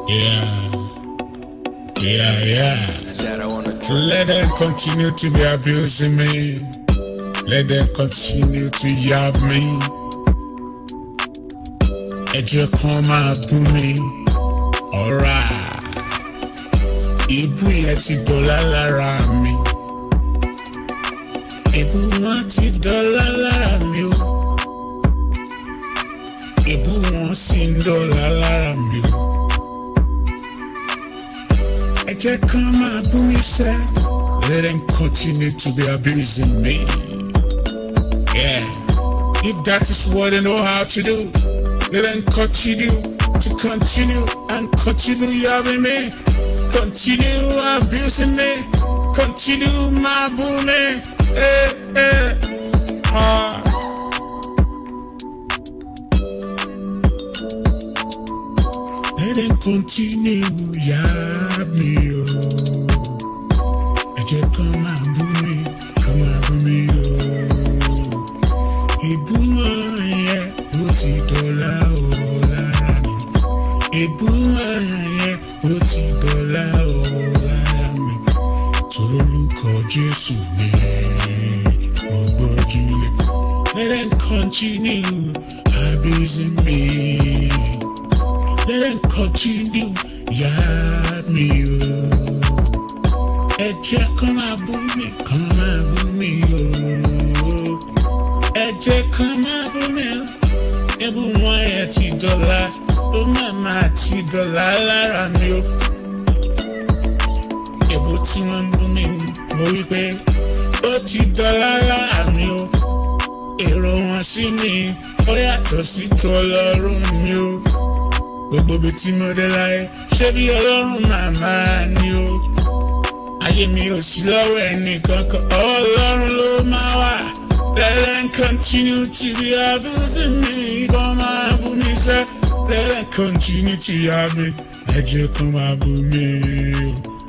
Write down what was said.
Yeah. Let them continue to be abusing me. Let them continue to yab me. Ẹ jẹ́ kán máa bú mi. Alright. Ìbú yẹn ti dọ̀lá lára mi. Ìbú wọn ti dọ̀lá lára mi o. Ìbú wọn sì ń dọ̀lá lára mi o. Ẹ jẹ́ kán máa bú mi sẹ́. Let them continue to be abusing me. Yeah. If that is what they know how to do, let them continue and continue yabbing me. Continue abusing me. Continue my bullying. Let them continue yab me. Ẹ jẹ́ kán máa bú mi, Ìbú wọn yẹn ó ti dọ̀lá lára mi. Ìbú wọn yẹn ó ti dọ̀lá lára mi. Torórúkọ Jésù ni mo gbójúlé. Let them continue abusing me. Let them continue yab me Ẹ jẹ́ kán máa bú mi Ẹ jẹ́ kán máa bú mi Ìbú wọn yẹn ti dọ̀lá, ó máa ti dọ̀lá lára mi o. Ìbú tí wọ́n ń bú mi, mo wí pé ó ti dọ̀lá lára mi o. Èrò wọn sí mi, ó yàtọ̀ sí t'Ọlọ́run mi o. Gbogbo ibi tí mo dé láyé, ṣé bí Ọlọ́run màmá ni o. Ayé mi ò sí lọ́wọ́ ẹnìkankan, Ọlọ́run ló máa wà. Let them continue to be abusing me. Kán máa bú mi sẹ́. Let them continue to yab me. Ẹ jẹ́ kán máa bú mi.